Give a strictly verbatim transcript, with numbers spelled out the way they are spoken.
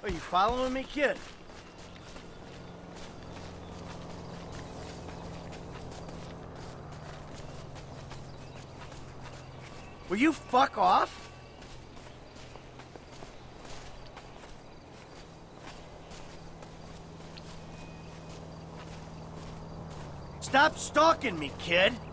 Are you following me, kid? Will you fuck off? Stop stalking me, kid!